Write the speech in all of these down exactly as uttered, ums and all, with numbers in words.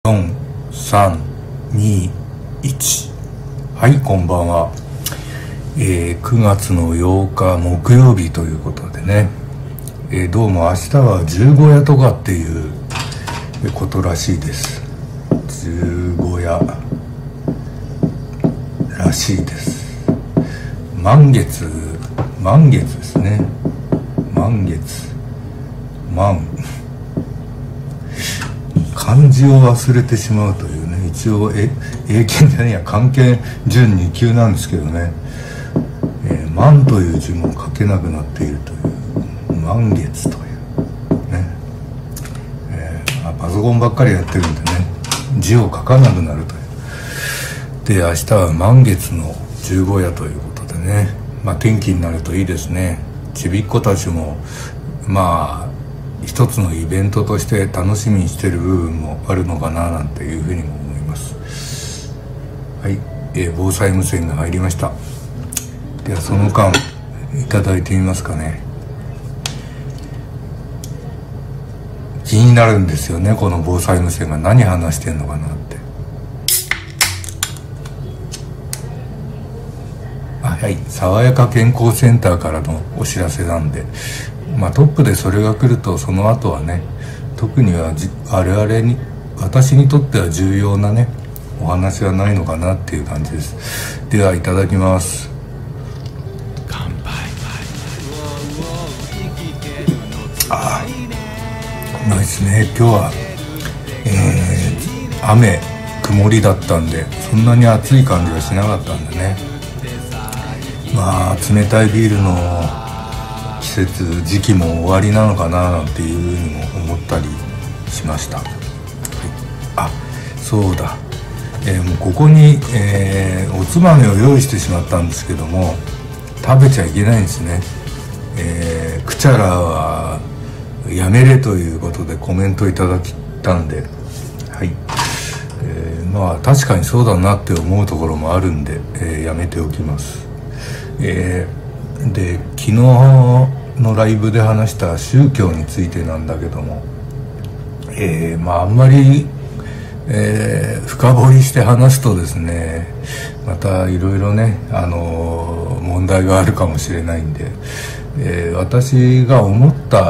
よん、さん、に、いち。はい、こんばんは。えー、くがつのようか木曜日ということでね、えー、どうも明日は十五夜とかっていうことらしいです。十五夜らしいです。満月、満月ですね。満月、満漢字を忘れてしまうというね、一応え英検じゃねえや漢検準に級なんですけどね、えー、満という字も書けなくなっているという満月というね、えーまあ、パソコンばっかりやってるんでね、字を書かなくなるというで、明日は満月の十五夜ということでね、まあ天気になるといいですね。ちびっ子たちもまあ一つのイベントとして楽しみにしてる部分もあるのかななんていうふうにも思います。はい、えー、防災無線が入りました。ではその間いただいてみますかね。気になるんですよね、この防災無線が何話してんのかなって。あ、はい、爽やか健康センターからのお知らせなんで、まあ、トップでそれが来るとその後はね、特にはじ我々に私にとっては重要なねお話はないのかなっていう感じです。ではいただきます。乾杯。ああ、うまいですね。今日は、えー、雨曇りだったんでそんなに暑い感じはしなかったんでね、まあ冷たいビールの季節時期も終わりなのかななんていうふうにも思ったりしました。はい、あ、そうだ、えー、もうここに、えー、おつまみを用意してしまったんですけども食べちゃいけないんですね。えー、クチャラはやめれということでコメントいただいたんで、はい、えー、まあ確かにそうだなって思うところもあるんで、えー、やめておきます。えー、で昨日のライブで話した宗教についてなんだけども、えー、まああんまり、えー、深掘りして話すとですね、またいろいろね、あのー、問題があるかもしれないんで、えー、私が思った、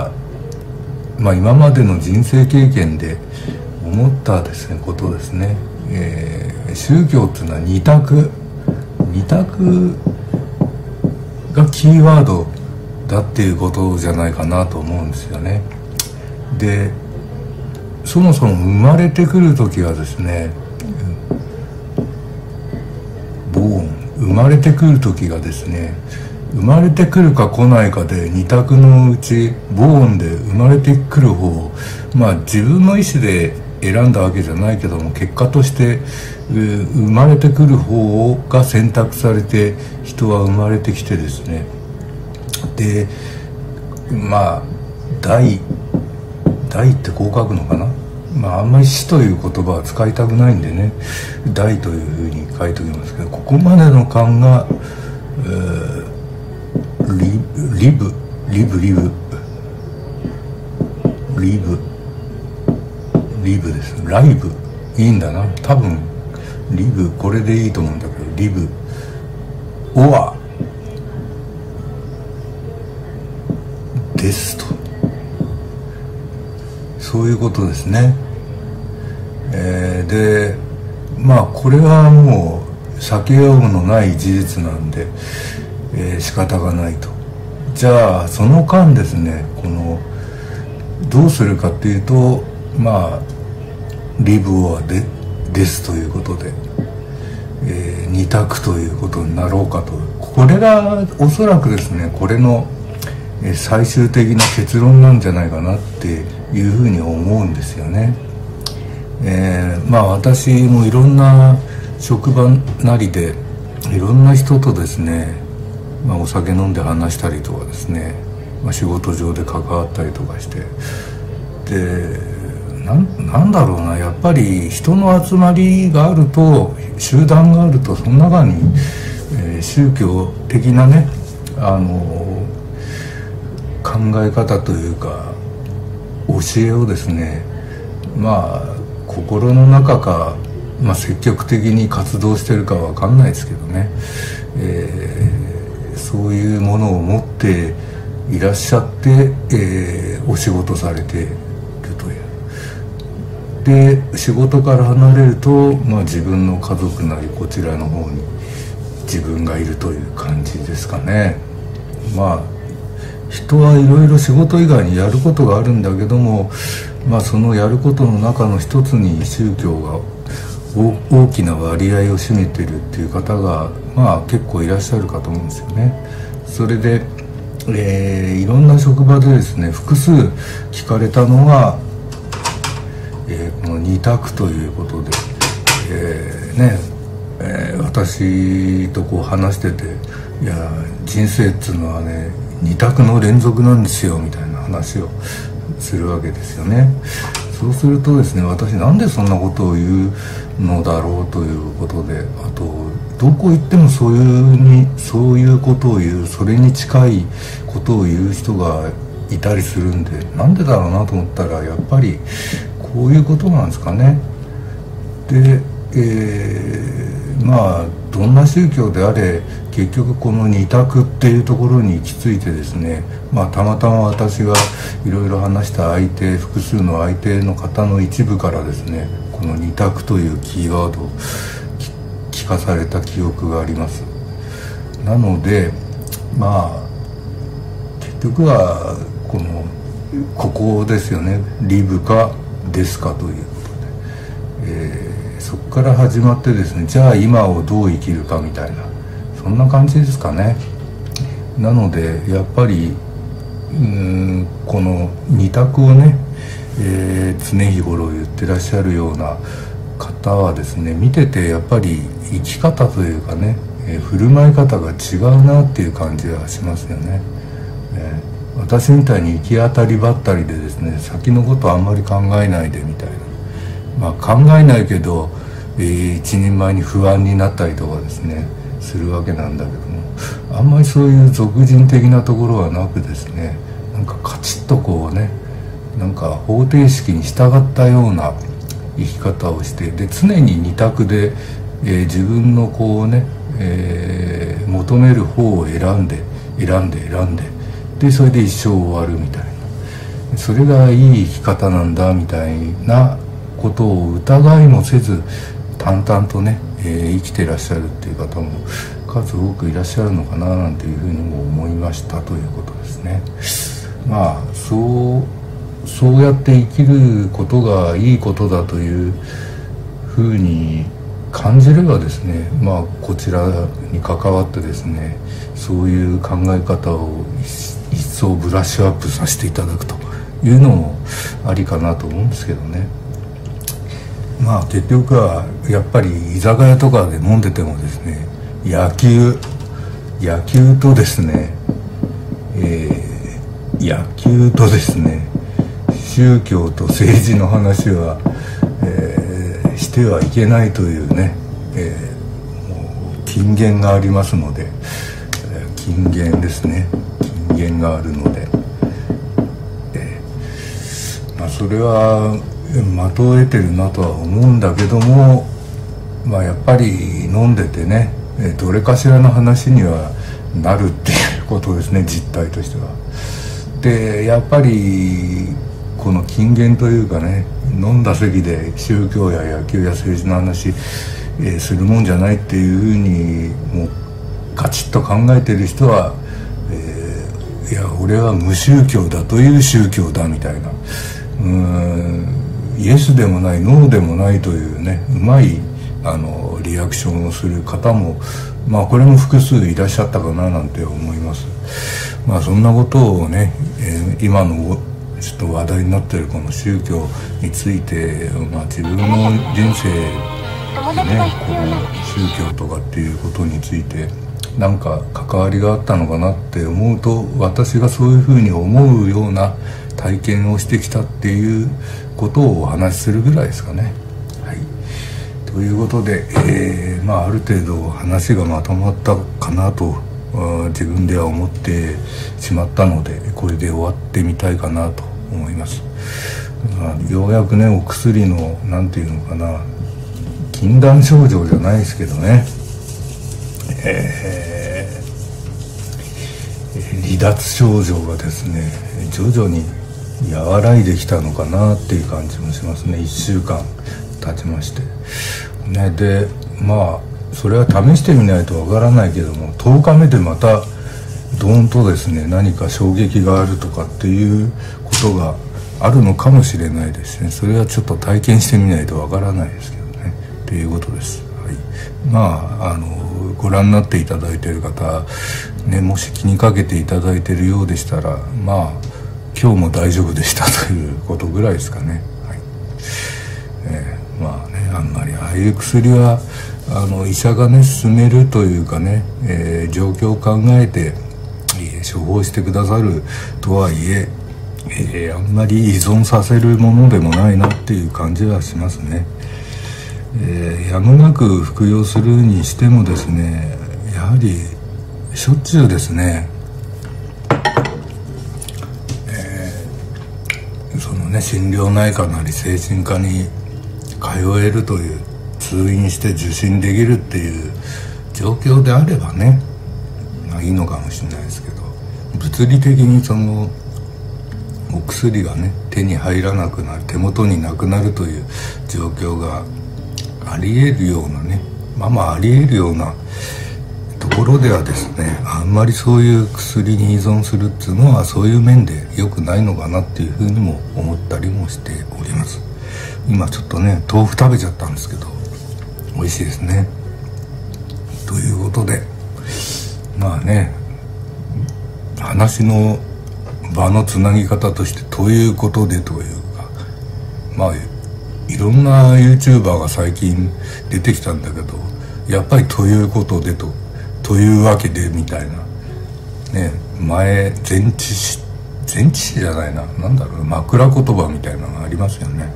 まあ今までの人生経験で思ったですねことですね、えー、宗教っていうのは二択二択がキーワードだっていうことじゃないかなと思うんですよね。でそもそも生まれてくる時はですね、ボーン生まれてくる時がですね、生まれてくるか来ないかで二択のうちボーンで生まれてくる方、まあ自分の意思で選んだわけじゃないけども結果として生まれてくる方が選択されて人は生まれてきてですね、でまあ大大ってこう書くのかな、まああんまり死という言葉は使いたくないんでね、大というふうに書いておきますけど、ここまでの間が、えー、リ, リブリブリブリブリブです。ライブいいんだな、多分リブこれでいいと思うんだけど、リブオアですと、そういうことですね。えー、でまあこれはもう避けようのない事実なんで、えー、仕方がないと。じゃあその間ですね、このどうするかっていうと、まあリブオアでですということで、えー、二択ということになろうかと。これがおそらくですね、これの最終的な結論なんじゃないかなっていうふうに思うんですよね。えー、まあ私もいろんな職場なりでいろんな人とですね、まあ、お酒飲んで話したりとかですね、まあ、仕事上で関わったりとかして、でな ん, なんだろうな、やっぱり人の集まりがあると、集団があると、その中に、えー、宗教的なね、あのー、考え方というか教えをですね、まあ心の中か、まあ、積極的に活動してるかわかんないですけどね、えー、そういうものを持っていらっしゃって、えー、お仕事されているという。で仕事から離れると、まあ、自分の家族なりこちらの方に自分がいるという感じですかね。まあ人はいろいろ仕事以外にやることがあるんだけども、まあ、そのやることの中の一つに宗教が大きな割合を占めてるっていう方が、まあ、結構いらっしゃるかと思うんですよね。それで、えー、いろんな職場でですね複数聞かれたのが、えー、この二択ということで、えー、ねえー、私とこう話してて、いや人生っていうのはね二択の連続なんですよみたいな話をするわけですよね。そうするとですね、私なんでそんなことを言うのだろうということで、あとどこ行ってもそういうにそういうことを言う、それに近いことを言う人がいたりするんで、なんでだろうなと思ったら、やっぱりこういうことなんですかね。で、えー、まあどんな宗教であれ結局この二択っていうところに行き着いてですね、まあたまたま私がいろいろ話した相手、複数の相手の方の一部からですね、この二択というキーワードを聞かされた記憶があります。なのでまあ結局はこのここですよね、リブかですかということで、えー、そこから始まってですね、じゃあ今をどう生きるかみたいな、そんな感じですかね。なのでやっぱりうーんこの二択をね、えー、常日頃言ってらっしゃるような方はですね、見ててやっぱり生き方というかね、えー、振る舞い方が違うなっていう感じがしますよね。えー、私みたいに行き当たりばったりでですね、先のことあんまり考えないでみたいな、まあ考えないけど、えー、一人前に不安になったりとかですねするわけなんだけども、あんまりそういう俗人的なところはなくですね、なんかカチッとこうね、なんか方程式に従ったような生き方をして、で常に二択で、えー、自分のこうね、えー、求める方を選んで選んで選んででそれで一生終わるみたいな、それがいい生き方なんだみたいなことを疑いもせず淡々とね、えー、生きてらっしゃるっていう方も数多くいらっしゃるのかななんていうふうにも思いましたということですね。まあそうそうやって生きることがいいことだというふうに感じればですね、まあこちらに関わってですね、そういう考え方を一層ブラッシュアップさせていただくというのもありかなと思うんですけどね。まあ結局はやっぱり居酒屋とかで飲んでてもですね、野球野球とですね、えー、野球とですね宗教と政治の話は、えー、してはいけないというね、えー、もう禁言がありますので、えー、禁言ですね、禁言があるので、えー、まあそれは的を得てるなとは思うんだけども、まあやっぱり飲んでてね、どれかしらの話にはなるっていうことですね、実態としては。でやっぱりこの禁言というかね、飲んだ席で宗教や野球や政治の話、えー、するもんじゃないっていうふうにもうカチッと考えてる人は、えー、いや俺は無宗教だという宗教だみたいな、うーんイエスでもないノーでもないというね、うまいあのリアクションをする方も、まあこれも複数いらっしゃったかななんて思います。まあそんなことをね、えー、今のちょっと話題になっているこの宗教について、まあ、自分の人生でね、この宗教とかっていうことについてなんか関わりがあったのかなって思うと、私がそういうふうに思うような体験をしてきたっていうことをお話しするぐらいですかね。はい、ということで、えーまあ、ある程度話がまとまったかなと自分では思ってしまったので、これで終わってみたいかなと思います。 まあ、ようやくねお薬のなんていうのかな、禁断症状じゃないですけどね、えー、離脱症状がですね徐々に和らいできたのかなっていう感じもしますね。いっしゅうかん経ちましてね。でまあそれは試してみないとわからないけども、とおかめでまたドーンとですね何か衝撃があるとかっていうことがあるのかもしれないですね。それはちょっと体験してみないとわからないですけどねということです。はい、まああのご覧になっていただいている方ね、もし気にかけていただいているようでしたら、まあ今日も大丈夫でしたということぐらいですかね。はい、えー、まあねあんまりああいう薬はあの医者がね勧めるというかね、えー、状況を考えて、えー、処方してくださるとはいええー、あんまり依存させるものでもないなっていう感じはしますね。えー、やむなく服用するにしてもですね、やはりしょっちゅうですね、えー、そのね心療内科なり精神科に通えるという、通院して受診できるっていう状況であればね、まあいいのかもしれないですけど、物理的にそのお薬がね手に入らなくなる、手元になくなるという状況がありえるようなね、まあまあありえるようなところではですね、あんまりそういう薬に依存するっていうのはそういう面で良くないのかなっていうふうにも思ったりもしております。今ちょっとね豆腐食べちゃったんですけど美味しいですね。ということでまあね、話の場のつなぎ方としてということでというか、まあいろんな YouTuber が最近出てきたんだけど、やっぱりということでとというわけでみたいなね、前前置詞前置詞じゃないな、なんだろう、枕言葉みたいなのがありますよね。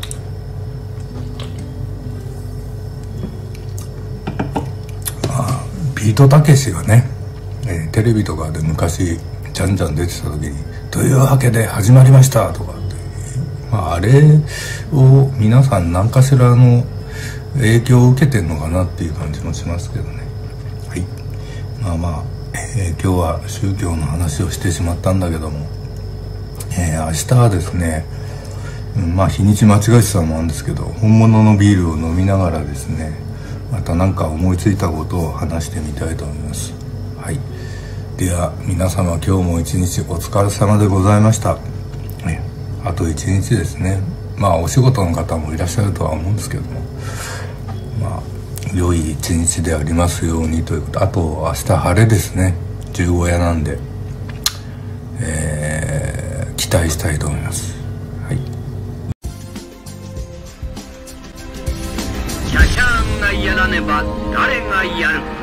ビートたけしがね、えー、テレビとかで昔じゃんじゃん出てた時に「というわけで始まりました」とかって、まあ、あれを皆さん何かしらの影響を受けてんのかなっていう感じもしますけどね。はい、まあまあ、えー、今日は宗教の話をしてしまったんだけども、えー、明日はですね、まあ日にち間違えてたのもあるんですけど、本物のビールを飲みながらですね、また何か思いついたことを話してみたいと思います。はい、では皆様今日も一日お疲れ様でございました。あと一日ですね、まあお仕事の方もいらっしゃるとは思うんですけども、まあ良い一日でありますようにということ。あと明日晴れですね、十五夜なんで、えー、期待したいと思います。はい、 シャシャーンがやらねば誰がやる。